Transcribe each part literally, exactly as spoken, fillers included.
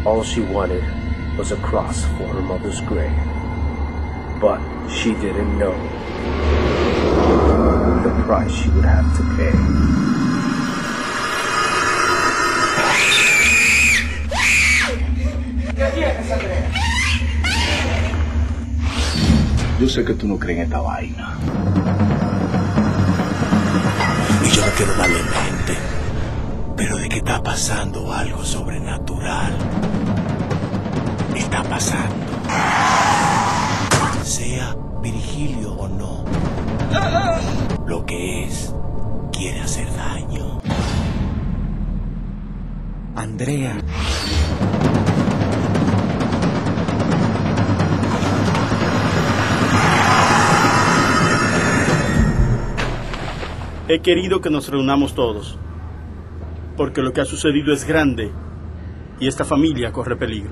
All she wanted was a cross for her mother's grave. But she didn't know the price she would have to pay. Yo sé que tú no crees en esta vaina. Y yo no quiero darle mente, pero de que está pasando algo sobrenatural. Está pasando. Sea Virgilio o no, lo que es, quiere hacer daño. Andrea. He querido que nos reunamos todos, porque lo que ha sucedido es grande y esta familia corre peligro.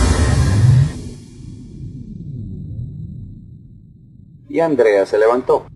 Y Andrea se levantó.